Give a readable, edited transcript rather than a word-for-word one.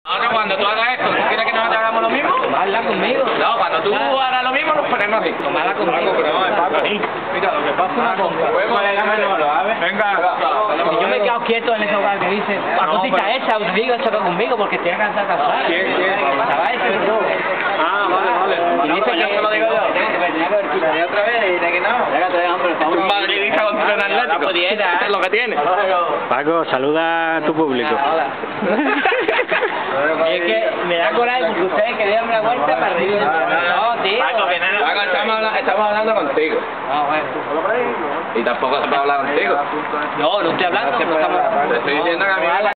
Ahora cuando tú hagas esto, ¿tú quieres que nosotros hagamos lo mismo? Habla conmigo. No, cuando tú hagas lo mismo nos ponemos así. Habla conmigo. Mira, lo que pasa una cosa. Venga. Yo me he quedado quieto en ese lugar que dice, la cosita esa, os digo, choca conmigo porque estoy cansado de cansar. Estaba ese y yo. Ah, vale. Y dice que se lo digo yo. tenía que haber quitado otra vez y dice que no. Un madridista contra un atlético. Es lo que tiene. Paco, saluda a tu público. Hola. Y es que me da coraje porque ustedes querían una vuelta para arriba. No, tío. Paco, estamos hablando contigo. No, bueno. Y tampoco se puede hablar contigo. No, no estoy hablando. No estamos... Te estoy diciendo que a mí me